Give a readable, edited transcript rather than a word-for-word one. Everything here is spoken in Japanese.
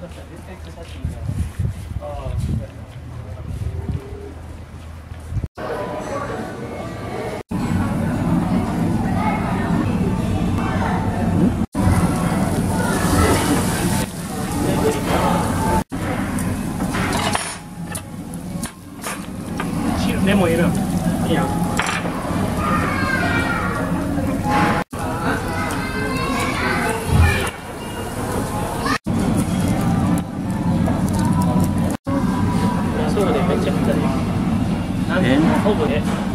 レモンいる。いいよ。そうでめっちゃくちゃいい。ほぼね。